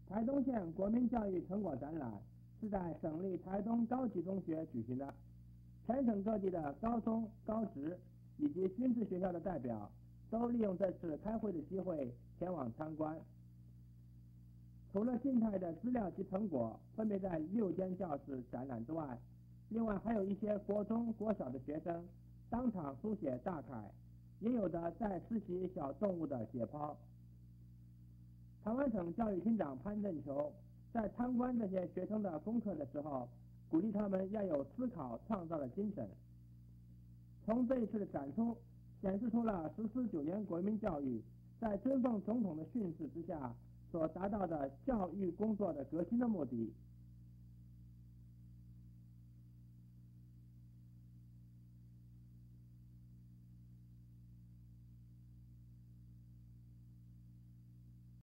台东县国民教育成果展览是在省立台东高级中学举行的，全省各地的高中、高职以及军事学校的代表都利用这次开会的机会前往参观。除了静态的资料及成果分别在6间教室展览之外，另外还有一些国中、国小的学生当场书写大楷，也有的在实习小动物的解剖。台湾省教育厅长潘正球在参观这些学生的功课的时候，鼓励他们要有思考创造的精神。从这一次的展出显示出了实施9年国民教育在尊奉总统的训示之下所达到的教育工作的革新的目的，